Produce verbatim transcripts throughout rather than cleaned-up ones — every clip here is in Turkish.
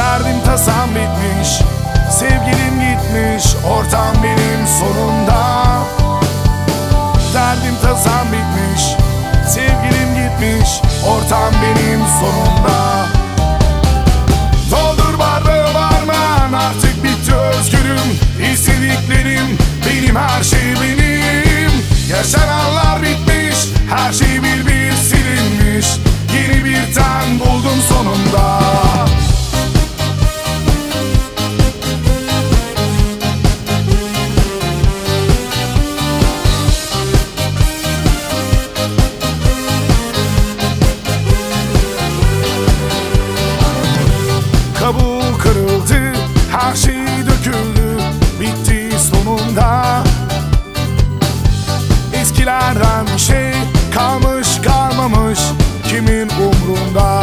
Derdim tasam bitmiş, sevgilim gitmiş, ortam benim sonunda. Derdim tasam bitmiş, sevgilim gitmiş, ortam benim sonunda. Doldur bardağı barman, artık bitti özgürüm. İstediklerim benim, her şey benim. Yaşananlar bitmiş, her şey bir bir silinmiş. Yeni bir ten buldum sonunda. Kabuğu kırıldı, her şey döküldü, bitti sonunda. Eskilerden bir şey kalmış kalmamış, kimin umrunda.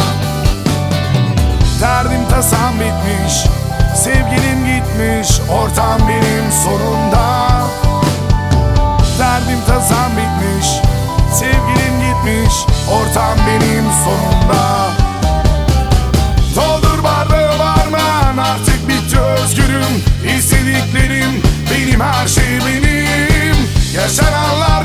Derdim tasam bitmiş, sevgilim gitmiş, ortam benim sonunda. Derdim tasam bitmiş, sevgilim gitmiş, ortam benim sonunda. Doldur bardağı barman, artık bitti özgürüm. İstediklerim benim, her şey benim. Yaşananlar